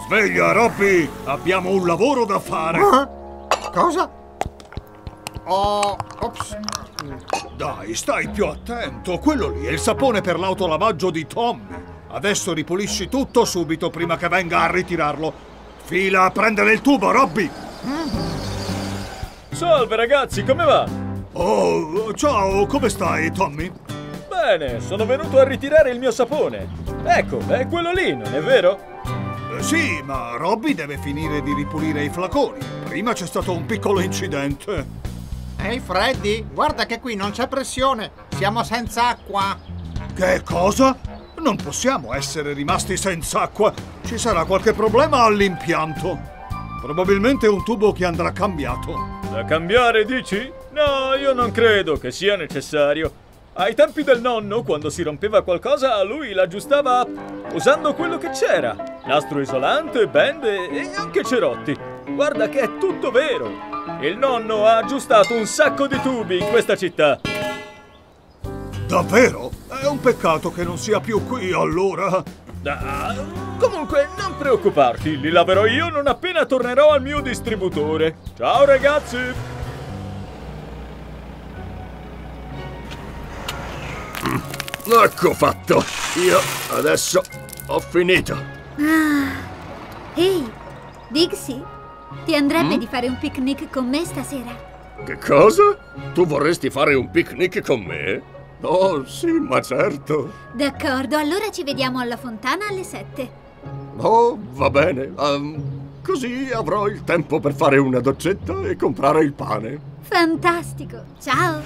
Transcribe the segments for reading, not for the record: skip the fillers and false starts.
Sveglia, Robby! Abbiamo un lavoro da fare! Cosa? Oh, ops. Dai, stai più attento! Quello lì è il sapone per l'autolavaggio di Tommy! Adesso ripulisci tutto subito prima che venga a ritirarlo! Fila a prendere il tubo, Robby! Salve ragazzi, come va? Oh, ciao, come stai, Tommy? Bene, sono venuto a ritirare il mio sapone. Ecco, è quello lì, non è vero? Sì, ma Robby deve finire di ripulire i flaconi. Prima c'è stato un piccolo incidente. Ehi, Freddy, guarda che qui non c'è pressione. Siamo senza acqua. Che cosa? Non possiamo essere rimasti senza acqua. Ci sarà qualche problema all'impianto. Probabilmente un tubo che andrà cambiato. Da cambiare, dici? No, io non credo che sia necessario. Ai tempi del nonno, quando si rompeva qualcosa, lui l'aggiustava usando quello che c'era. Nastro isolante, bende e anche cerotti. Guarda che è tutto vero. Il nonno ha aggiustato un sacco di tubi in questa città. Davvero? È un peccato che non sia più qui, allora. Comunque, non preoccuparti, li laverò io non appena tornerò al mio distributore. Ciao ragazzi! Ecco fatto! Io adesso ho finito. Ehi, Dixie, ti andrebbe di fare un picnic con me stasera? Che cosa? Tu vorresti fare un picnic con me? Oh, sì, ma certo. D'accordo, allora ci vediamo alla fontana alle 7. Oh, va bene. Così avrò il tempo per fare una doccetta e comprare il pane. Fantastico, ciao!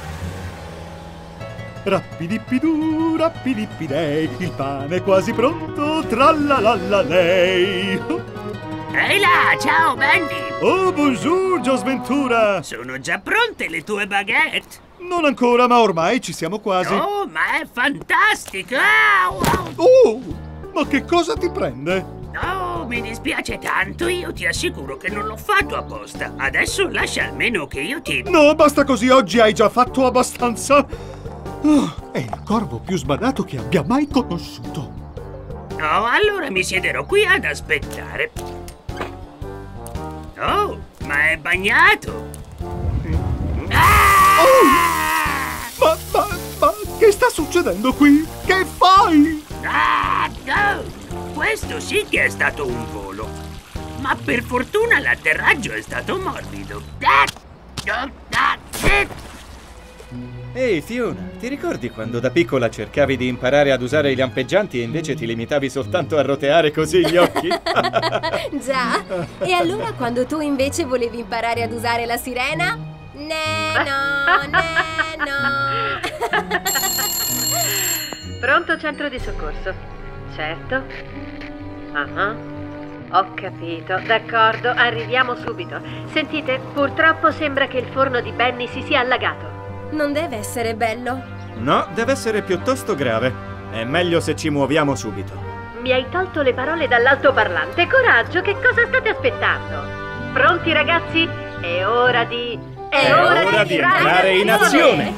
Rappidippidù, rappidippidei, il pane è quasi pronto, trallalallalei. Ehi là, ciao Bendy! Oh, bonjour, Giosventura! Sono già pronte le tue baguette? Non ancora, ma ormai ci siamo quasi. Oh, ma è fantastico! Ah, wow. Oh, ma che cosa ti prende? Oh, mi dispiace tanto, io ti assicuro che non l'ho fatto apposta. Adesso lascia almeno che io ti... No, basta così, oggi hai già fatto abbastanza. Oh, è il corvo più sbadato che abbia mai conosciuto. Oh, allora mi siederò qui ad aspettare. Oh, ma è bagnato! Ma che sta succedendo qui? Che fai? Questo sì che è stato un volo. Ma per fortuna l'atterraggio è stato morbido. Ehi Fiona, ti ricordi quando da piccola cercavi di imparare ad usare i lampeggianti e invece ti limitavi soltanto a roteare così gli occhi? Già, e allora quando tu invece volevi imparare ad usare la sirena? No. Pronto centro di soccorso? Certo. Ho capito, d'accordo, arriviamo subito. Sentite, purtroppo sembra che il forno di Benny si sia allagato. Non deve essere bello. No, deve essere piuttosto grave. È meglio se ci muoviamo subito. Mi hai tolto le parole dall'altoparlante. Coraggio, che cosa state aspettando? Pronti ragazzi? È ora di... È ora di entrare in azione!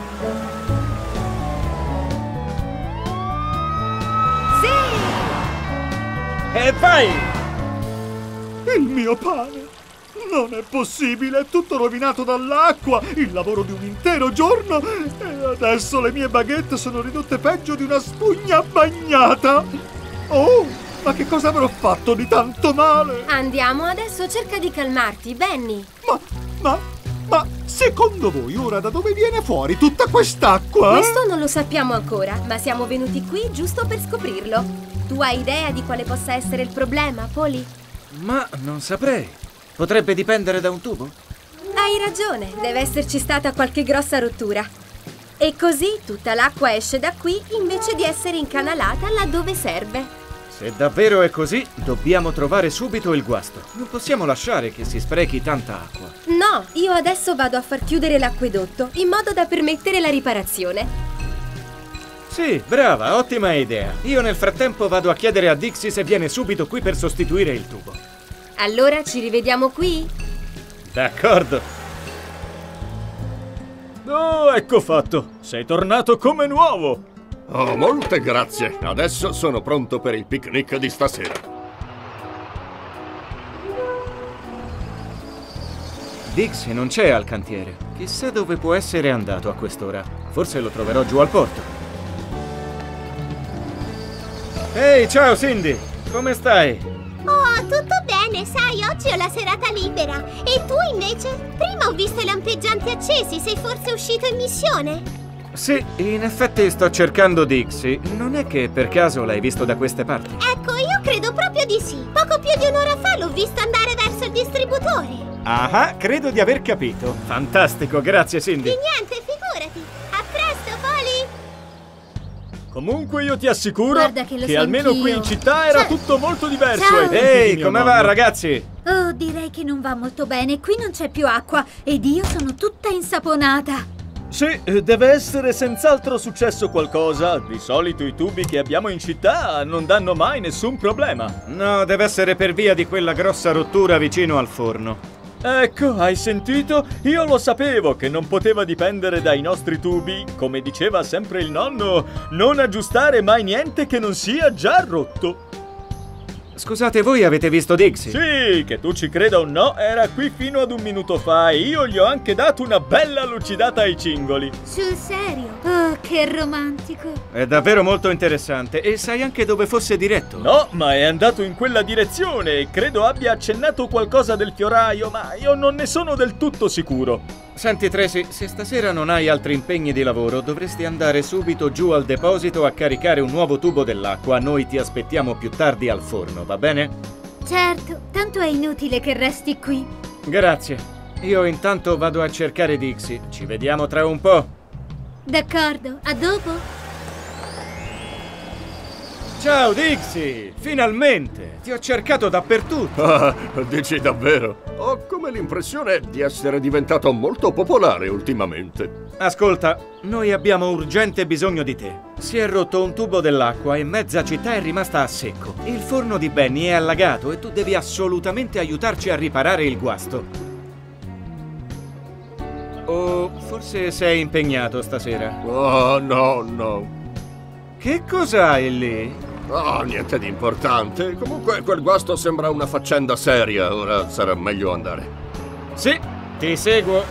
Sì! E vai! Il mio pane! Non è possibile, è tutto rovinato dall'acqua! Il lavoro di un intero giorno! E adesso le mie baguette sono ridotte peggio di una spugna bagnata! Oh, ma che cosa avrò fatto di tanto male? Andiamo, adesso cerca di calmarti, Benny. Ma secondo voi ora da dove viene fuori tutta quest'acqua? Questo non lo sappiamo ancora, ma siamo venuti qui giusto per scoprirlo. Tu hai idea di quale possa essere il problema, Polly? Ma non saprei. Potrebbe dipendere da un tubo? Hai ragione, deve esserci stata qualche grossa rottura. E così tutta l'acqua esce da qui invece di essere incanalata laddove serve. Se davvero è così, dobbiamo trovare subito il guasto. Non possiamo lasciare che si sprechi tanta acqua. No, io adesso vado a far chiudere l'acquedotto in modo da permettere la riparazione. Sì, brava, ottima idea. Io nel frattempo vado a chiedere a Dixie se viene subito qui per sostituire il tubo. Allora ci rivediamo qui? D'accordo. Oh, ecco fatto. Sei tornato come nuovo. Oh, molte grazie. Adesso sono pronto per il picnic di stasera. Dixie non c'è al cantiere. Chissà dove può essere andato a quest'ora. Forse lo troverò giù al porto. Ehi, ciao Cindy! Come stai? Oh, tutto bene, sai, oggi ho la serata libera. E tu invece? Prima ho visto i lampeggianti accesi, sei forse uscito in missione? Sì, in effetti sto cercando Dixie. Non è che per caso l'hai visto da queste parti? Ecco, io credo proprio di sì. Poco più di un'ora fa l'ho visto andare verso il distributore. Ah, credo di aver capito. Fantastico, grazie Cindy. Di niente, figurati. A presto, Poli! Comunque io ti assicuro Guarda che lo so almeno anch'io. qui in città era Ciao. tutto molto diverso. Ciao. ai tempi Ehi, di mio come nonno. va ragazzi? Oh, direi che non va molto bene. Qui non c'è più acqua ed io sono tutta insaponata. Sì, deve essere senz'altro successo qualcosa. Di solito i tubi che abbiamo in città non danno mai nessun problema. No, deve essere per via di quella grossa rottura vicino al forno. Ecco, hai sentito? Io lo sapevo che non poteva dipendere dai nostri tubi. Come diceva sempre il nonno, non aggiustare mai niente che non sia già rotto. Scusate, voi avete visto Dixie? Sì, che tu ci creda o no, era qui fino ad un minuto fa e io gli ho anche dato una bella lucidata ai cingoli. Sul serio? Oh, che romantico. È davvero molto interessante. E sai anche dove fosse diretto? No, ma è andato in quella direzione e credo abbia accennato qualcosa del fioraio, ma io non ne sono del tutto sicuro. Senti Tracy, se stasera non hai altri impegni di lavoro, dovresti andare subito giù al deposito a caricare un nuovo tubo dell'acqua. Noi ti aspettiamo più tardi al forno, va bene? Certo, tanto è inutile che resti qui. Grazie. Io intanto vado a cercare Dixie. Ci vediamo tra un po'. D'accordo, a dopo. Ciao Dixie! Finalmente! Ti ho cercato dappertutto. Ah, dici davvero? Ho come l'impressione di essere diventato molto popolare ultimamente. Ascolta, noi abbiamo urgente bisogno di te. Si è rotto un tubo dell'acqua e mezza città è rimasta a secco. Il forno di Benny è allagato e tu devi assolutamente aiutarci a riparare il guasto. O forse sei impegnato stasera? Oh, no. Che cos'hai lì? Oh, niente di importante. Comunque quel guasto sembra una faccenda seria. Ora sarà meglio andare. Sì, ti seguo.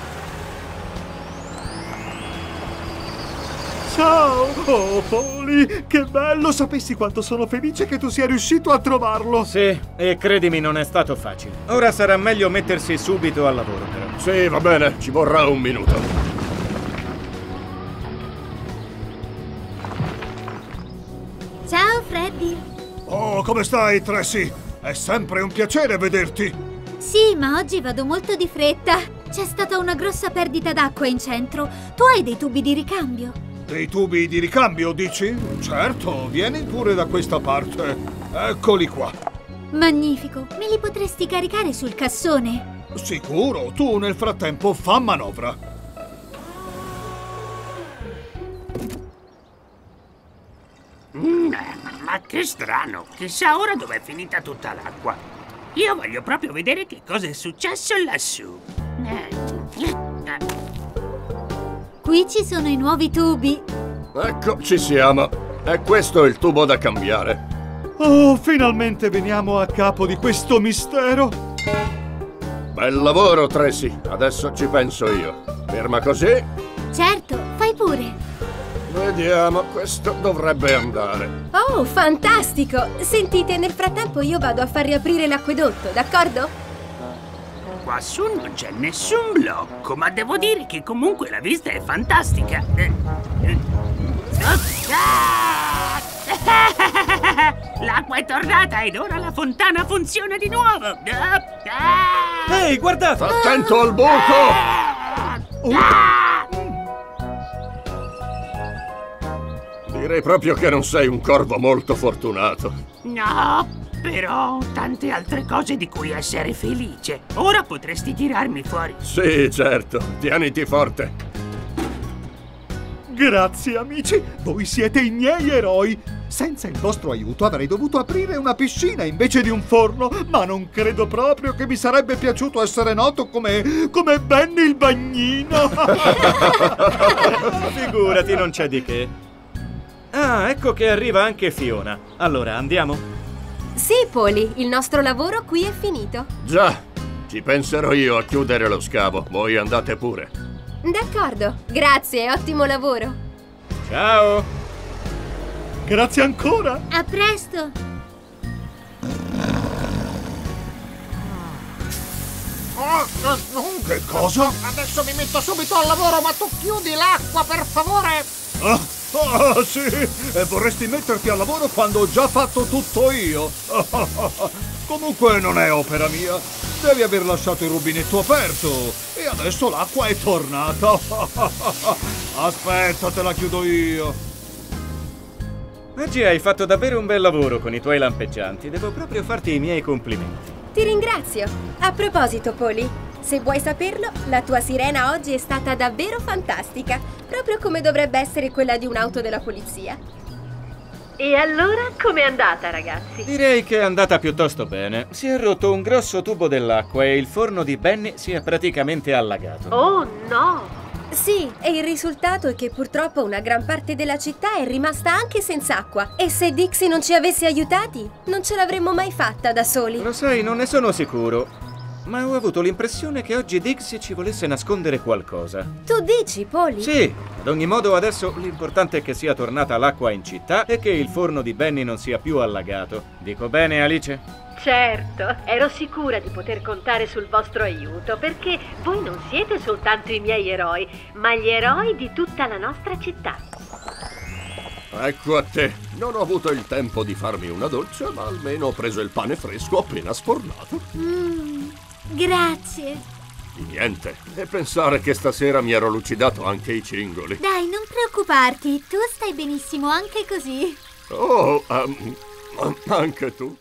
Ciao! Oh, Poli, che bello! Sapessi quanto sono felice che tu sia riuscito a trovarlo! Sì, e credimi non è stato facile. Ora sarà meglio mettersi subito al lavoro però. Sì, va bene, ci vorrà un minuto. Ciao, Freddy. Oh, come stai, Tracy? È sempre un piacere vederti! Sì, ma oggi vado molto di fretta. C'è stata una grossa perdita d'acqua in centro. Tu hai dei tubi di ricambio? Dei tubi di ricambio, dici? Certo, vieni pure da questa parte. Eccoli qua. Magnifico. Me li potresti caricare sul cassone? Sicuro, tu nel frattempo fa manovra. Ma che strano, chissà ora dove è finita tutta l'acqua. Io voglio proprio vedere che cosa è successo lassù. Qui ci sono i nuovi tubi. Ecco, ci siamo. E questo è il tubo da cambiare. Oh, finalmente veniamo a capo di questo mistero. Bel lavoro, Tracy. Adesso ci penso io. Ferma così. Certo, fai pure. Vediamo, questo dovrebbe andare. Oh, fantastico! Sentite, nel frattempo io vado a far riaprire l'acquedotto, d'accordo? Quassù non c'è nessun blocco, ma devo dire che comunque la vista è fantastica. L'acqua è tornata ed ora la fontana funziona di nuovo. Ehi, guardate! Attento al buco! Direi proprio che non sei un corvo molto fortunato. No, però ho tante altre cose di cui essere felice. Ora potresti tirarmi fuori. Sì, certo. Tieniti forte. Grazie, amici. Voi siete i miei eroi. Senza il vostro aiuto avrei dovuto aprire una piscina invece di un forno, ma non credo proprio che mi sarebbe piaciuto essere noto come Benny il bagnino. Figurati, non c'è di che. Ah, ecco che arriva anche Fiona. Allora, andiamo? Sì, Poli, il nostro lavoro qui è finito. Già, Ci penserò io a chiudere lo scavo. Voi andate pure. D'accordo, grazie, ottimo lavoro. Ciao! Grazie ancora! A presto! Che cosa? Adesso mi metto subito al lavoro, ma tu chiudi l'acqua, per favore! Sì! E vorresti metterti al lavoro quando ho già fatto tutto io! Comunque non è opera mia. Devi aver lasciato il rubinetto aperto. E adesso l'acqua è tornata. Aspetta, te la chiudo io. Oggi hai fatto davvero un bel lavoro con i tuoi lampeggianti. Devo proprio farti i miei complimenti. Ti ringrazio. A proposito, Polly, se vuoi saperlo, la tua sirena oggi è stata davvero fantastica. Proprio come dovrebbe essere quella di un'auto della polizia. E allora, com'è andata, ragazzi? Direi che è andata piuttosto bene. Si è rotto un grosso tubo dell'acqua e il forno di Benny si è praticamente allagato. Oh, no! Sì, e il risultato è che purtroppo una gran parte della città è rimasta anche senza acqua. E se Dixie non ci avesse aiutati, non ce l'avremmo mai fatta da soli. Lo sai, non ne sono sicuro, ma ho avuto l'impressione che oggi Dixie ci volesse nascondere qualcosa. Tu dici, Polly? Sì, ad ogni modo adesso l'importante è che sia tornata l'acqua in città e che il forno di Benny non sia più allagato. Dico bene, Alice? Certo, ero sicura di poter contare sul vostro aiuto, perché voi non siete soltanto i miei eroi, ma gli eroi di tutta la nostra città. Ecco a te. Non ho avuto il tempo di farmi una doccia, ma almeno ho preso il pane fresco appena sfornato. Grazie. Niente. E pensare che stasera mi ero lucidato anche i cingoli. Dai, non preoccuparti, tu stai benissimo anche così. Oh, anche tu.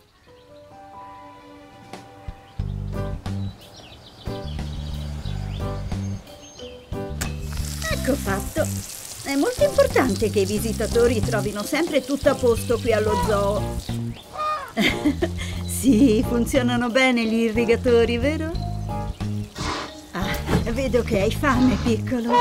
Ecco fatto. È molto importante che i visitatori trovino sempre tutto a posto qui allo zoo. Sì, funzionano bene gli irrigatori, vero? Ah, vedo che hai fame, piccolo.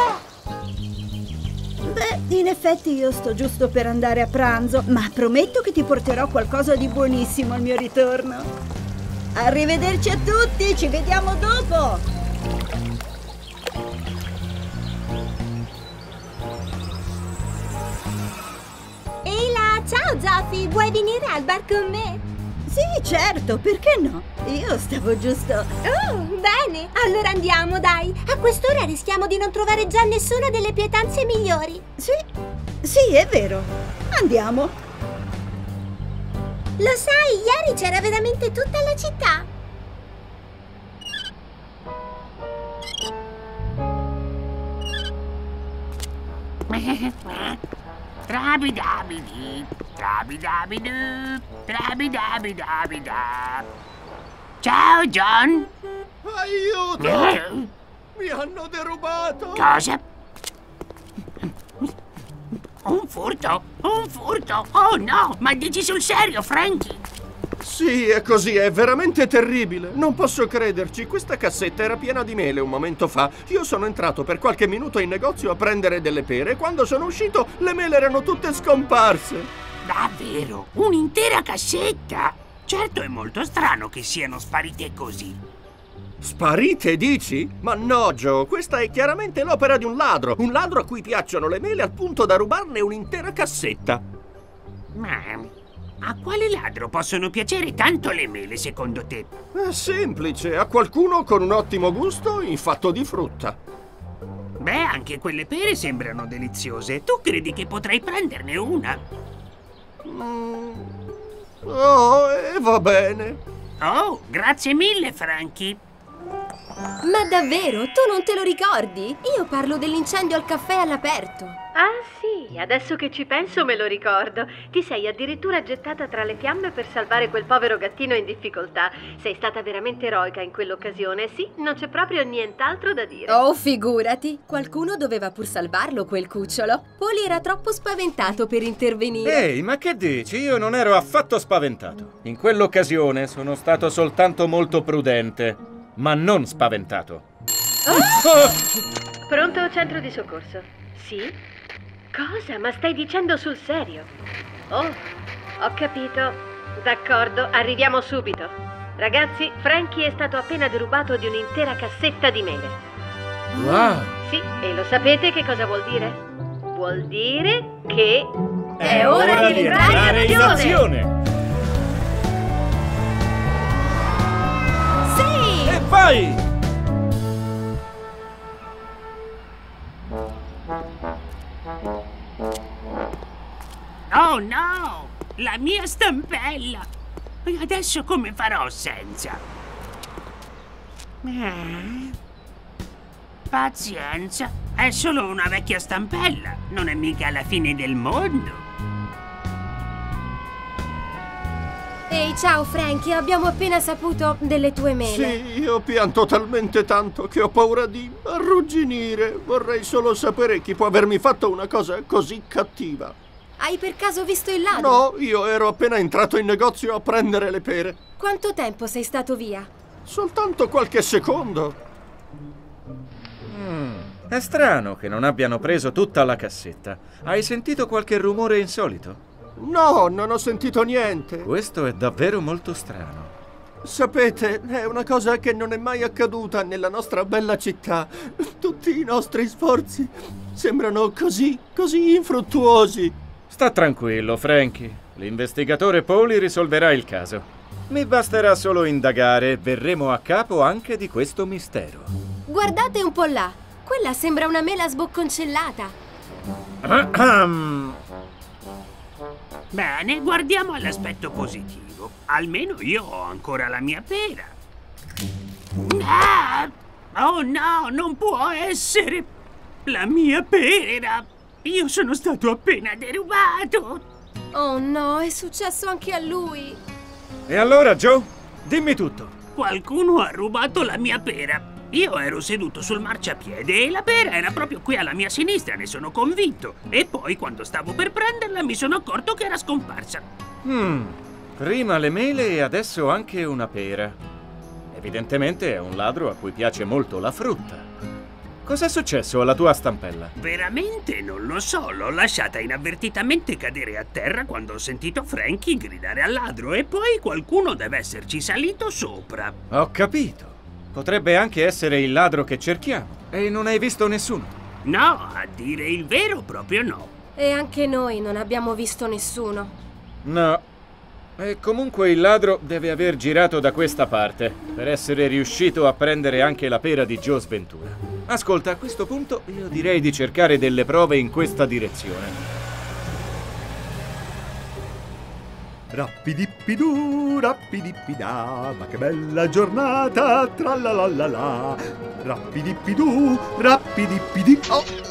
Beh, in effetti io sto giusto per andare a pranzo, ma prometto che ti porterò qualcosa di buonissimo al mio ritorno. Arrivederci a tutti, ci vediamo dopo! Ehi là, ciao Zoffi, vuoi venire al bar con me? Sì, certo, perché no? Io stavo giusto... Oh, bene, allora andiamo, dai. A quest'ora rischiamo di non trovare già nessuna delle pietanze migliori. Sì, è vero. Andiamo. Lo sai, ieri c'era veramente tutta la città. Trabidabidi, trabidabidu, trabidabidabida. Ciao, John. Aiuto! Mi hanno derubato! Cosa? Un furto? Un furto? Oh no! Ma dici sul serio, Frankie? Sì, è così, è veramente terribile. Non posso crederci. Questa cassetta era piena di mele un momento fa. Io sono entrato per qualche minuto in negozio a prendere delle pere e quando sono uscito le mele erano tutte scomparse. Davvero? Un'intera cassetta? Certo, è molto strano che siano sparite così. Sparite, dici? Ma no, Joe, questa è chiaramente l'opera di un ladro a cui piacciono le mele al punto da rubarne un'intera cassetta. Ma a quale ladro possono piacere tanto le mele, secondo te? È semplice, a qualcuno con un ottimo gusto in fatto di frutta. Beh, anche quelle pere sembrano deliziose. Tu credi che potrei prenderne una? Oh, va bene. Oh, grazie mille, Frankie. Ma davvero? Tu non te lo ricordi? Io parlo dell'incendio al caffè all'aperto. Ah sì, adesso che ci penso me lo ricordo. Ti sei addirittura gettata tra le fiamme per salvare quel povero gattino in difficoltà. Sei stata veramente eroica in quell'occasione, sì, non c'è proprio nient'altro da dire. Oh, figurati! Qualcuno doveva pur salvarlo, quel cucciolo. Polly era troppo spaventato per intervenire. Ehi, ma che dici? Io non ero affatto spaventato. In quell'occasione sono stato soltanto molto prudente, ma non spaventato. Pronto centro di soccorso? Sì? Cosa? Ma stai dicendo sul serio? Oh, ho capito. D'accordo, arriviamo subito. Ragazzi, Frankie è stato appena derubato di un'intera cassetta di mele. Wow! Sì, e lo sapete che cosa vuol dire? Vuol dire che... È ora di entrare in azione! Sì! E vai! Oh no! La mia stampella! E adesso come farò senza? Pazienza, è solo una vecchia stampella, non è mica la fine del mondo. Ehi, ciao Frankie, abbiamo appena saputo delle tue mele. Sì, io pianto talmente tanto che ho paura di arrugginire. Vorrei solo sapere chi può avermi fatto una cosa così cattiva. Hai per caso visto il ladro? No, io ero appena entrato in negozio a prendere le pere. Quanto tempo sei stato via? Soltanto qualche secondo. È strano che non abbiano preso tutta la cassetta. Hai sentito qualche rumore insolito? No, non ho sentito niente. Questo è davvero molto strano. Sapete, è una cosa che non è mai accaduta nella nostra bella città. Tutti i nostri sforzi sembrano così infruttuosi. Sta tranquillo, Frankie. L'investigatore Poli risolverà il caso. Mi basterà solo indagare e verremo a capo anche di questo mistero. Guardate un po' là. Quella sembra una mela sbocconcellata. Bene, guardiamo all'aspetto positivo. Almeno io ho ancora la mia pera. Ah! Oh no, non può essere! La mia pera! Io sono stato appena derubato! Oh no, è successo anche a lui! E allora, Joe, dimmi tutto. Qualcuno ha rubato la mia pera. Io ero seduto sul marciapiede e la pera era proprio qui alla mia sinistra, ne sono convinto. E poi, quando stavo per prenderla, mi sono accorto che era scomparsa. Prima le mele e adesso anche una pera. Evidentemente è un ladro a cui piace molto la frutta. Cos'è successo alla tua stampella? Veramente non lo so, l'ho lasciata inavvertitamente cadere a terra quando ho sentito Frankie gridare al ladro e poi qualcuno deve esserci salito sopra. Ho capito. Potrebbe anche essere il ladro che cerchiamo. E non hai visto nessuno? No, a dire il vero proprio no. E anche noi non abbiamo visto nessuno. No. E comunque il ladro deve aver girato da questa parte per essere riuscito a prendere anche la pera di Joe Sventura. Ascolta, a questo punto io direi di cercare delle prove in questa direzione. Rappidippidù, rappidippidà, ma che bella giornata, trallalalala. Rappidippidù, rappidippidi.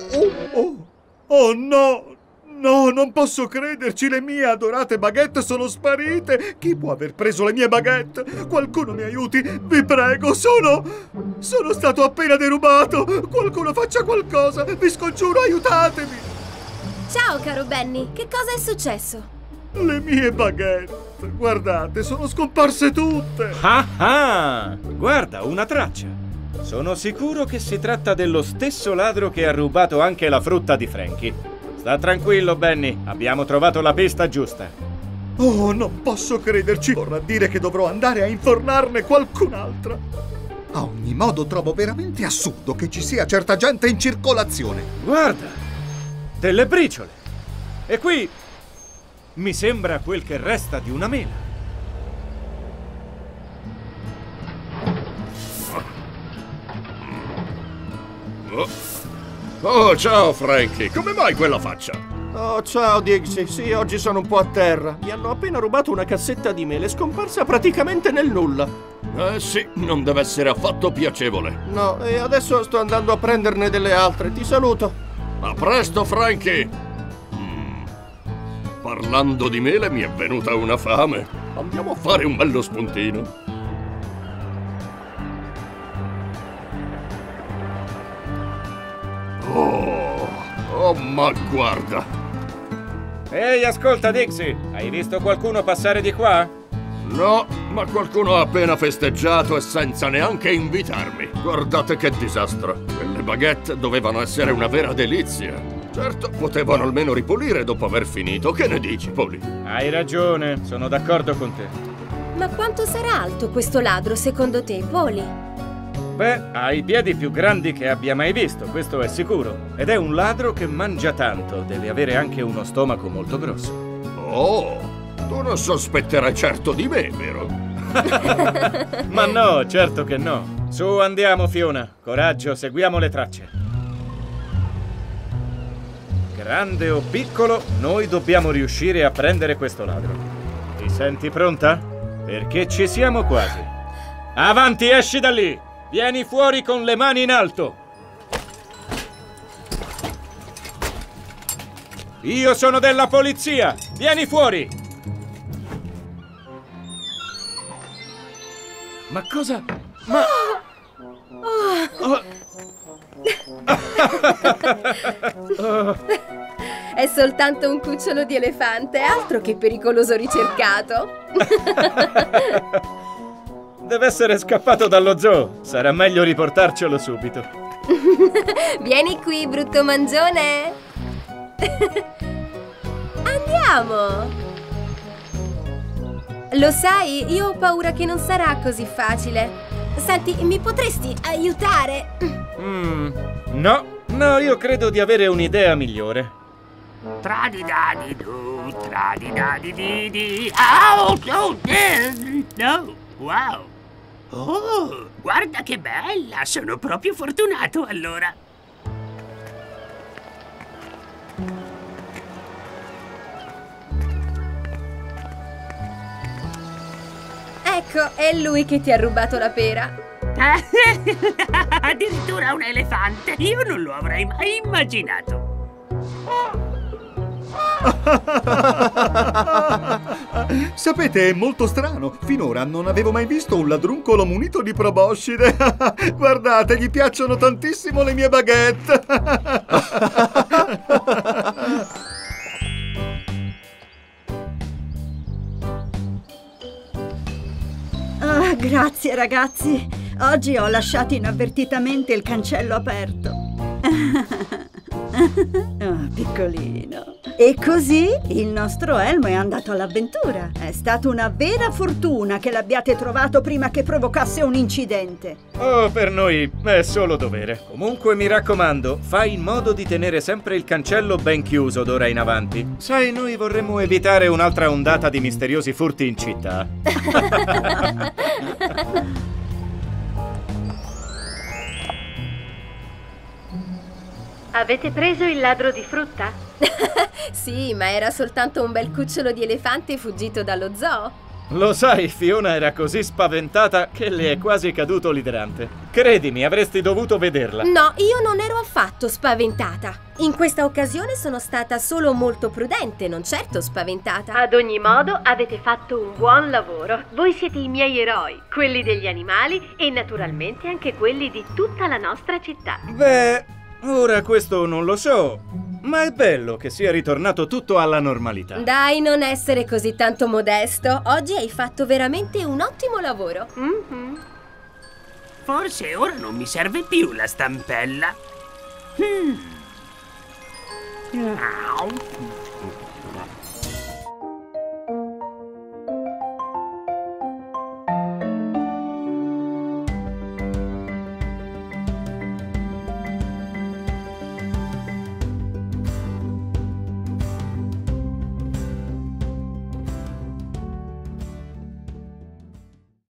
Oh no! No, non posso crederci, le mie adorate baguette sono sparite! Chi può aver preso le mie baguette? Qualcuno mi aiuti, vi prego, sono stato appena derubato! Qualcuno faccia qualcosa, vi scongiuro, aiutatemi! Ciao, caro Benny, che cosa è successo? Le mie baguette, guardate, sono scomparse tutte! Ah! Guarda, una traccia! Sono sicuro che si tratta dello stesso ladro che ha rubato anche la frutta di Frankie. Sta tranquillo, Benny. Abbiamo trovato la pista giusta. Oh, non posso crederci. Vorrà dire che dovrò andare a infornarne qualcun'altra. A ogni modo trovo veramente assurdo che ci sia certa gente in circolazione. Guarda! Delle briciole! E qui mi sembra quel che resta di una mela. Oh, ciao Frankie, come mai quella faccia? Oh, ciao Dixie, sì, oggi sono un po' a terra. Mi hanno appena rubato una cassetta di mele, scomparsa praticamente nel nulla. Sì, non deve essere affatto piacevole. No, e adesso sto andando a prenderne delle altre, ti saluto. A presto, Frankie! Parlando di mele mi è venuta una fame. Andiamo a fare un bello spuntino. Oh, ma guarda! Ehi, ascolta, Dixie! Hai visto qualcuno passare di qua? No, ma qualcuno ha appena festeggiato e senza neanche invitarmi. Guardate che disastro! Quelle baguette dovevano essere una vera delizia. Certo, potevano almeno ripulire dopo aver finito. Che ne dici, Poli? Hai ragione, sono d'accordo con te. Ma quanto sarà alto questo ladro secondo te, Polly? Beh, ha i piedi più grandi che abbia mai visto, questo è sicuro. Ed è un ladro che mangia tanto, deve avere anche uno stomaco molto grosso. Oh, tu non sospetterai certo di me, vero? Ma no, certo che no. Su, andiamo, Fiona. Coraggio, seguiamo le tracce. Grande o piccolo, noi dobbiamo riuscire a prendere questo ladro. Ti senti pronta? Perché ci siamo quasi. Avanti, esci da lì! Vieni fuori con le mani in alto! Io sono della polizia! Vieni fuori! Ma cosa? Ma... È soltanto un cucciolo di elefante, altro che pericoloso ricercato. Deve essere scappato dallo zoo. Sarà meglio riportarcelo subito. Vieni qui, brutto mangione. Andiamo. Lo sai, io ho paura che non sarà così facile. Senti, mi potresti aiutare? No, io credo di avere un'idea migliore. Tradidadidu, tradidadididi. Oh, no, wow. Oh, guarda che bella, sono proprio fortunato allora. Ecco, è lui che ti ha rubato la pera. Addirittura un elefante, io non lo avrei mai immaginato. Sapete, è molto strano. Finora non avevo mai visto un ladruncolo munito di proboscide. Guardate, gli piacciono tantissimo le mie baguette. Ah, grazie ragazzi. Oggi ho lasciato inavvertitamente il cancello aperto. Oh, piccolino. E così il nostro Elmo è andato all'avventura. È stata una vera fortuna che l'abbiate trovato prima che provocasse un incidente. Oh, per noi è solo dovere. Comunque mi raccomando, fai in modo di tenere sempre il cancello ben chiuso d'ora in avanti. Sai, noi vorremmo evitare un'altra ondata di misteriosi furti in città. Avete preso il ladro di frutta? Sì, ma era soltanto un bel cucciolo di elefante fuggito dallo zoo. Lo sai, Fiona era così spaventata che le è quasi caduto l'idrante. Credimi, avresti dovuto vederla. No, io non ero affatto spaventata. In questa occasione sono stata solo molto prudente, non certo spaventata. Ad ogni modo, avete fatto un buon lavoro. Voi siete i miei eroi, quelli degli animali e naturalmente anche quelli di tutta la nostra città. Beh, ora questo non lo so, ma è bello che sia ritornato tutto alla normalità. Dai, non essere così tanto modesto. Oggi hai fatto veramente un ottimo lavoro. Forse ora non mi serve più la stampella.